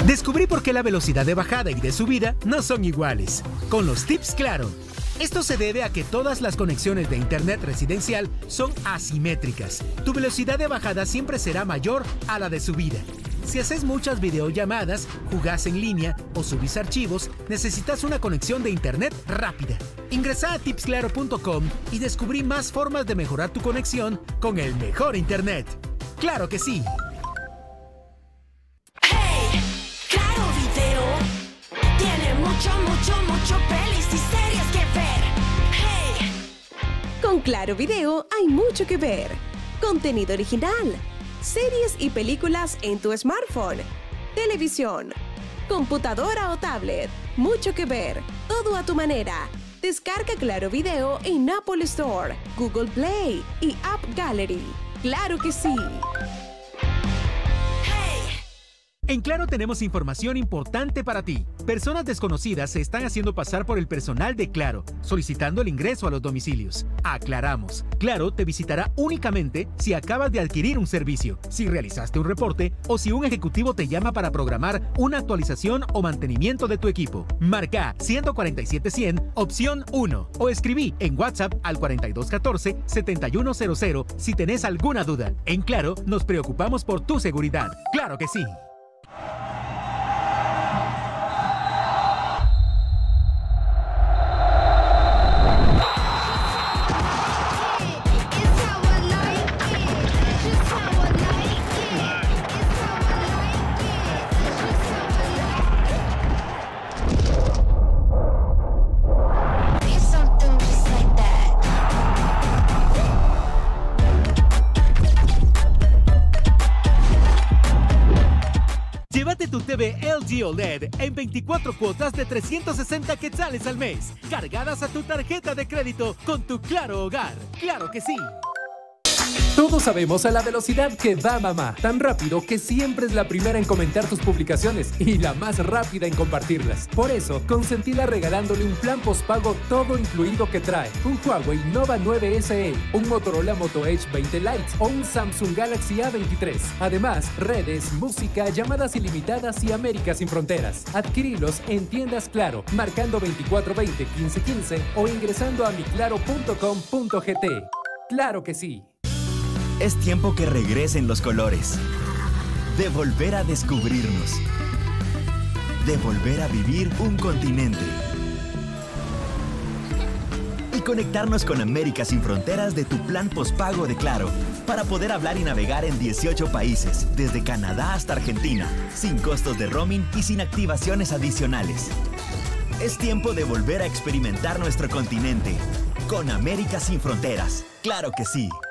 Descubrí por qué la velocidad de bajada y de subida no son iguales. Con los tips Claro. Esto se debe a que todas las conexiones de internet residencial son asimétricas. Tu velocidad de bajada siempre será mayor a la de subida. Si haces muchas videollamadas, jugás en línea o subís archivos, necesitas una conexión de internet rápida. Ingresa a tipsclaro.com y descubrí más formas de mejorar tu conexión con el mejor internet. ¡Claro que sí! ¡Hey! ¡Claro Video! Tiene mucho pelis y series que ver. ¡Hey! Con Claro Video hay mucho que ver. Contenido original, series y películas en tu smartphone, televisión, computadora o tablet. Mucho que ver, todo a tu manera. Descarga Claro Video en Apple Store, Google Play y App Gallery. ¡Claro que sí! En Claro tenemos información importante para ti. Personas desconocidas se están haciendo pasar por el personal de Claro, solicitando el ingreso a los domicilios. Aclaramos, Claro te visitará únicamente si acabas de adquirir un servicio, si realizaste un reporte o si un ejecutivo te llama para programar una actualización o mantenimiento de tu equipo. Marca 147-100, opción 1, o escribí en WhatsApp al 4214-7100 si tenés alguna duda. En Claro nos preocupamos por tu seguridad. ¡Claro que sí! Llévate tu TV LG OLED en 24 cuotas de 360 quetzales al mes, cargadas a tu tarjeta de crédito con tu Claro Hogar. ¡Claro que sí! Todos sabemos a la velocidad que va mamá, tan rápido que siempre es la primera en comentar tus publicaciones y la más rápida en compartirlas. Por eso, consentila regalándole un plan postpago todo incluido que trae un Huawei Nova 9 SE, un Motorola Moto Edge 20 Lite o un Samsung Galaxy A23. Además, redes, música, llamadas ilimitadas y América sin fronteras. Adquirilos en tiendas Claro, marcando 2420 1515 o ingresando a miclaro.com.gt. ¡Claro que sí! Es tiempo que regresen los colores, de volver a descubrirnos, de volver a vivir un continente y conectarnos con América sin fronteras de tu plan postpago de Claro, para poder hablar y navegar en 18 países, desde Canadá hasta Argentina, sin costos de roaming y sin activaciones adicionales. Es tiempo de volver a experimentar nuestro continente con América sin fronteras. ¡Claro que sí!